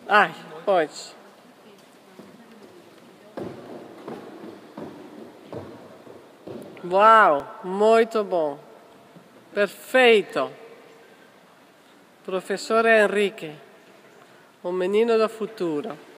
Ai, pode. Uau, muito bom. Perfeito. Professor Henrique, o menino do futuro.